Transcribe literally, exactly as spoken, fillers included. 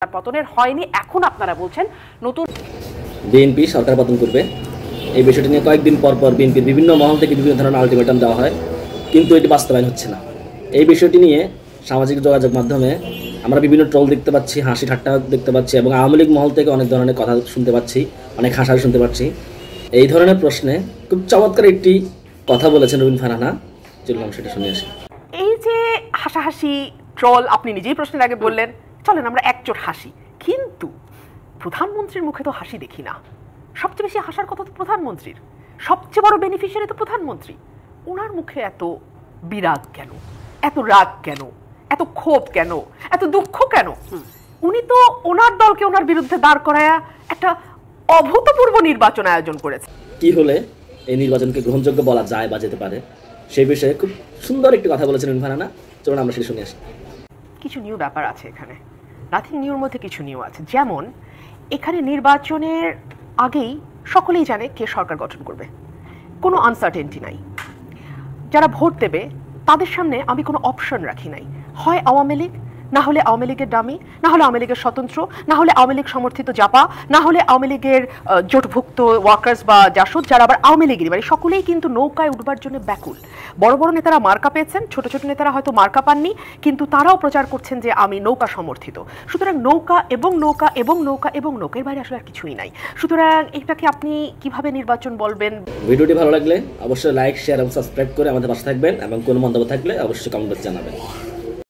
পতনের হয়নি, এখন আপনারা বলছেন নতুন বিএনপি সরকার পতন করবে। এই বিষয়টি নিয়ে কয়েকদিন পর পর বিএনপির বিভিন্ন মহল থেকে বিভিন্ন ধরনের আলটিমেটাম দেওয়া হয়, কিন্তু এটি বাস্তবায়ন হচ্ছে না। এই বিষয়টি নিয়ে সামাজিক যোগাযোগ মাধ্যমে আমরা বিভিন্ন ট্রোল দেখতে পাচ্ছি, হাসি ঠাট্টা দেখতে পাচ্ছি, এবং আওয়ামী লীগ মহল থেকে অনেক ধরনের কথা শুনতে পাচ্ছি, অনেক হাসাহাসি শুনতে পাচ্ছি। এই ধরনের প্রশ্নে খুব চমৎকার একটি কথা বলেছেন রুমিন ফারহানা, চললাম সেটা শুনে আসি। এই যে হাসাহাসি ট্রল আপনি নিজেই প্রশ্নের আগে বললেন, চলেন আমরা একচোট হাসি, কিন্তু প্রধানমন্ত্রীর মুখে তো হাসি দেখি না। সবচেয়ে বেশি হাসার কথা তো প্রধানমন্ত্রীর, সবচেয়ে বড় বেনিফিশিয়ারি তো প্রধানমন্ত্রী। ওনার মুখে এত বিরাগ কেন, এত রাগ কেন, এত ক্ষোভ কেন, এত দুঃখ কেন? উনি তো ওনার দলকে ওনার বিরুদ্ধে দাঁড় করায়া একটা অভূতপূর্ব নির্বাচন আয়োজন করেছে। কি হলে এই নির্বাচনকে গ্রহণযোগ্য বলা যায় বা যেতে পারে, সেই বিষয়ে খুব সুন্দর একটি কথা বলেছেন রুমিন ফারহানা, চলুন আমরা সেটা শুনে আসি। কিছু নিউ ব্যাপার আছে এখানে, নাথিং নিউর মধ্যে কিছু নিউ আছে। যেমন এখানে নির্বাচনের আগেই সকলেই জানে কে সরকার গঠন করবে, কোনো আনসার্টেনটি নাই। যারা ভোট দেবে তাদের সামনে আমি কোনো অপশন রাখি নাই, হয় আওয়ামী লীগ, না হলে আওয়ামী লীগের ডামি, না হলে আওয়ামী লীগের স্বতন্ত্র, না হলে আওয়ামী লীগ সমর্থিত জাপা, না হলে আওয়ামী লীগের জোটভুক্ত ওয়ার্কার্স বা জাসদ, যারা আবার আওয়ামী লীগের, মানে সকলেই কিন্তু নৌকায় উঠবার জন্য ব্যাকুল। বড় বড় নেতারা মার্কা পেয়েছেন, ছোট ছোট নেতারা হয়তো মার্কা পাননি, কিন্তু তারাও প্রচার করছেন যে আমি নৌকা সমর্থিত। সুতরাং নৌকা এবং নৌকা এবং নৌকা এবং নৌকার বাইরে আসলে আর কিছুই নাই। সুতরাং এটাকে আপনি কিভাবে নির্বাচন বলবেন? ভিডিওটি ভালো লাগলে অবশ্যই লাইক, শেয়ার এবং সাবস্ক্রাইব করে আমাদের পাশে থাকবেন, এবং কোনো মন্তব্য থাকলে অবশ্যই কমেন্ট বক্সে জানাবেন।